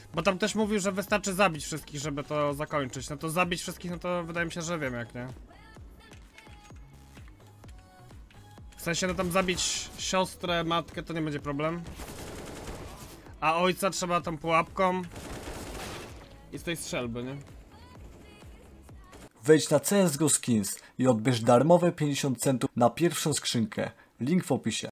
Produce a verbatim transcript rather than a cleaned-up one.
Bo tam też mówił, że wystarczy zabić wszystkich, żeby to zakończyć. No to zabić wszystkich, no to wydaje mi się, że wiem jak, nie? W sensie, no tam zabić siostrę, matkę to nie będzie problem. A ojca trzeba tą pułapką i z tej strzelby, nie? Wejdź na C S G O Skins i odbierz darmowe pięćdziesiąt centów na pierwszą skrzynkę. Link w opisie.